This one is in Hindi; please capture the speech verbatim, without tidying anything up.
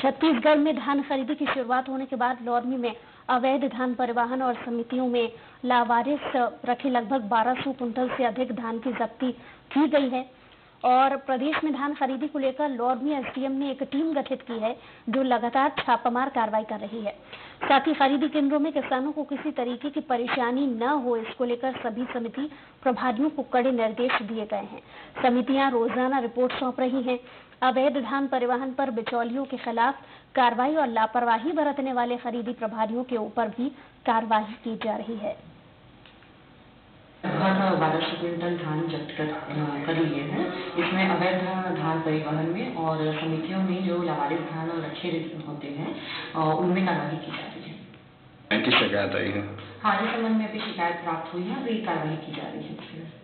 छत्तीसगढ़ में धान खरीदी की शुरुआत होने के बाद लोरमी में अवैध धान परिवहन और समितियों में लावारिस रखे लगभग बारह सौ कुंटल से अधिक धान की जब्ती की गई है। और प्रदेश में धान खरीदी को लेकर लोरमी एसडीएम ने एक टीम गठित की है जो लगातार छापामार कार्रवाई कर रही है। साथ ही खरीदी केंद्रों में किसानों को किसी तरीके की परेशानी न हो, इसको लेकर सभी समिति प्रभारियों को कड़े निर्देश दिए गए हैं। समितियां रोजाना रिपोर्ट सौंप रही हैं। अवैध धान परिवहन पर बिचौलियों के खिलाफ कार्रवाई और लापरवाही बरतने वाले खरीदी प्रभारियों के ऊपर भी कार्रवाई की जा रही है। बारह सौ क्विंटल धान जब्त कर, कर लिए हैं। इसमें अवैध धान परिवहन में और समितियों में जो लावारिस धान और रखे होते हैं उनमें कार्रवाई की जा रही है। किस शिकायत आई है? हाँ, इस संबंध में अभी शिकायत प्राप्त हुई है, अभी कार्रवाई की जा रही है।